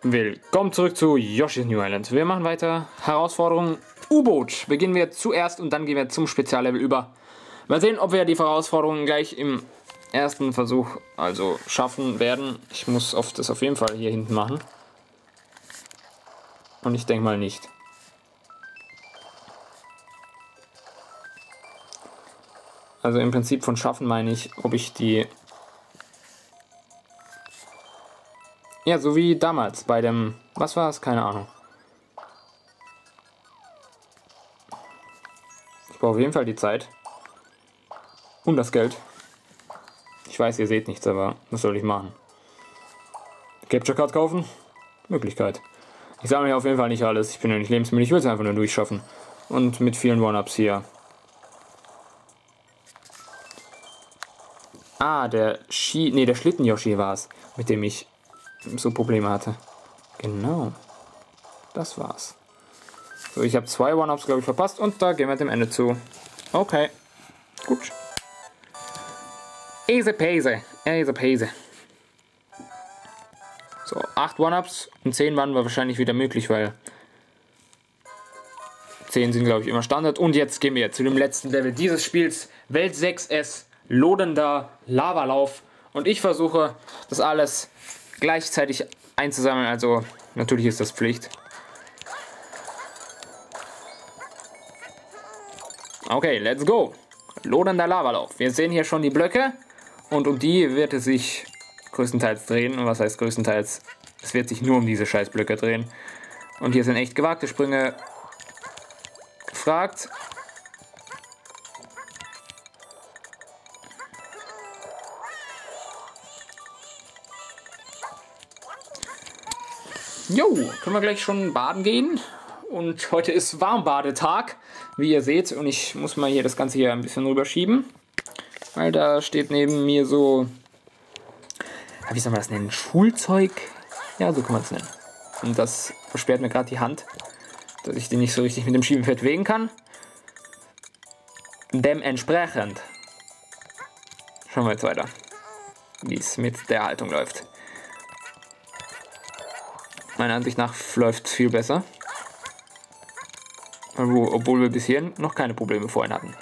Willkommen zurück zu Yoshi's New Island. Wir machen weiter. Herausforderung U-Boot. Beginnen wir zuerst und dann gehen wir zum Speziallevel über. Mal sehen, ob wir die Herausforderungen gleich im ersten Versuch also schaffen werden. Ich muss das auf jeden Fall hier hinten machen. Und ich denke mal nicht. Also im Prinzip von schaffen meine ich, ob ich die... Ja, so wie damals bei dem... Was war es? Keine Ahnung. Ich brauche auf jeden Fall die Zeit. Und das Geld. Ich weiß, ihr seht nichts, aber was soll ich machen? Capture Card kaufen? Möglichkeit. Ich sammle hier auf jeden Fall nicht alles. Ich bin ja nicht lebensmüde. Ich will es einfach nur durchschaffen. Und mit vielen One-Ups hier. Ah, der Schlitten-Yoshi war es, mit dem ich so Probleme hatte. Genau. Das war's. So, ich habe 2 One-Ups, glaube ich, verpasst. Und da gehen wir dem Ende zu. Okay. Gut. Easy peasy. Easy peasy. So, 8 One-Ups und 10 waren wahrscheinlich wieder möglich, weil 10 sind, glaube ich, immer Standard. Und jetzt gehen wir zu dem letzten Level dieses Spiels. Welt 6S, lodender Lavalauf. Und ich versuche, das alles gleichzeitig einzusammeln. Also, natürlich ist das Pflicht. Okay, let's go. Lodender Lavalauf. Wir sehen hier schon die Blöcke. Und um die wird es sich größtenteils drehen. Und was heißt größtenteils? Es wird sich nur um diese Scheißblöcke drehen. Und hier sind echt gewagte Sprünge gefragt. Jo, können wir gleich schon baden gehen. Und heute ist Warmbadetag, wie ihr seht. Und ich muss mal hier das Ganze hier ein bisschen rüberschieben. Weil da steht neben mir so, wie soll man das nennen? Schulzeug? Ja, so kann man es nennen. Und das versperrt mir gerade die Hand, dass ich die nicht so richtig mit dem Schiebefett bewegen kann. Dementsprechend schauen wir jetzt weiter, wie es mit der Haltung läuft. Meiner Ansicht nach läuft es viel besser. Obwohl wir bis hierhin noch keine Probleme vorhin hatten.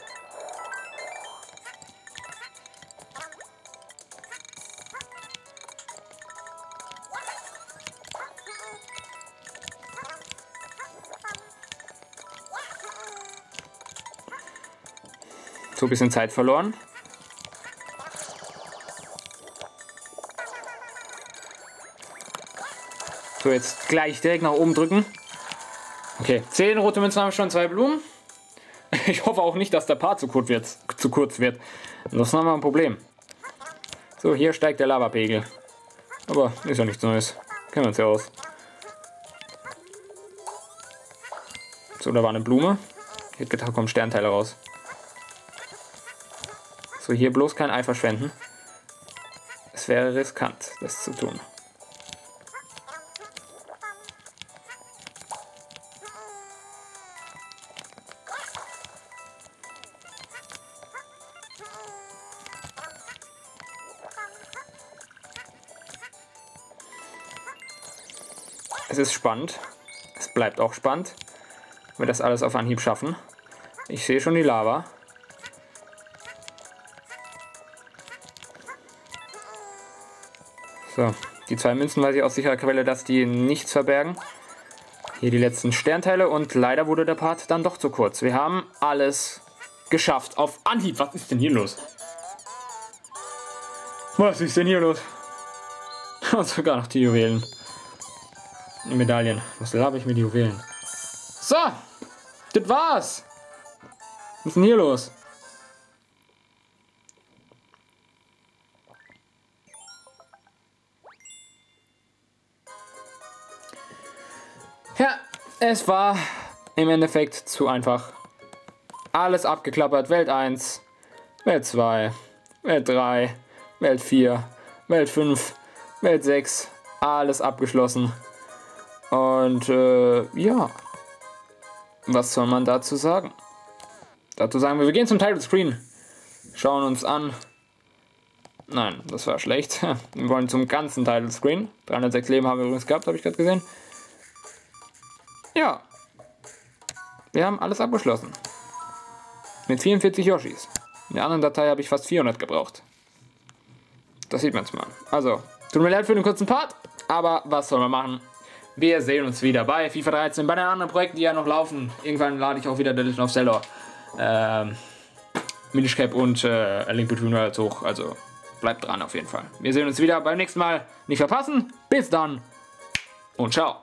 So ein bisschen Zeit verloren. So, jetzt gleich direkt nach oben drücken. Okay, 10 rote Münzen haben wir schon, 2 Blumen. Ich hoffe auch nicht, dass der Part zu kurz wird. Ansonsten haben wir ein Problem. So, hier steigt der Lavapegel. Aber ist ja nichts Neues. Kennen wir uns ja aus. So, da war eine Blume. Hier kommen Sternteile raus. So, hier bloß kein Ei verschwenden. Es wäre riskant, das zu tun. Es ist spannend. Es bleibt auch spannend. Wenn wir das alles auf Anhieb schaffen. Ich sehe schon die Lava. So, die 2 Münzen weiß ich aus sicherer Quelle, dass die nichts verbergen. Hier die letzten Sternteile und leider wurde der Part dann doch zu kurz. Wir haben alles geschafft auf Anhieb. Was ist denn hier los? Was ist denn hier los? Und sogar noch die Juwelen. Die Medaillen. Was laber ich mit Juwelen? So, das war's. Was ist denn hier los? Ja, es war im Endeffekt zu einfach. Alles abgeklappert. Welt 1, Welt 2, Welt 3, Welt 4, Welt 5, Welt 6. Alles abgeschlossen. Und ja, was soll man dazu sagen? Dazu sagen wir gehen zum Title Screen, schauen uns an, Nein, das war schlecht. Wir wollen zum ganzen Title Screen. 306 Leben haben wir übrigens gehabt, habe ich gerade gesehen. Ja. Wir haben alles abgeschlossen. Mit 44 Yoshis. In der anderen Datei habe ich fast 400 gebraucht. Das sieht man mal. Also, tut mir leid für den kurzen Part, aber was soll man machen? Wir sehen uns wieder bei FIFA 13, bei den anderen Projekten, die ja noch laufen. Irgendwann lade ich auch wieder The Legend of Zelda Minish Cap und A Link Between Worlds hoch. Also bleibt dran auf jeden Fall. Wir sehen uns wieder beim nächsten Mal. Nicht verpassen. Bis dann und ciao.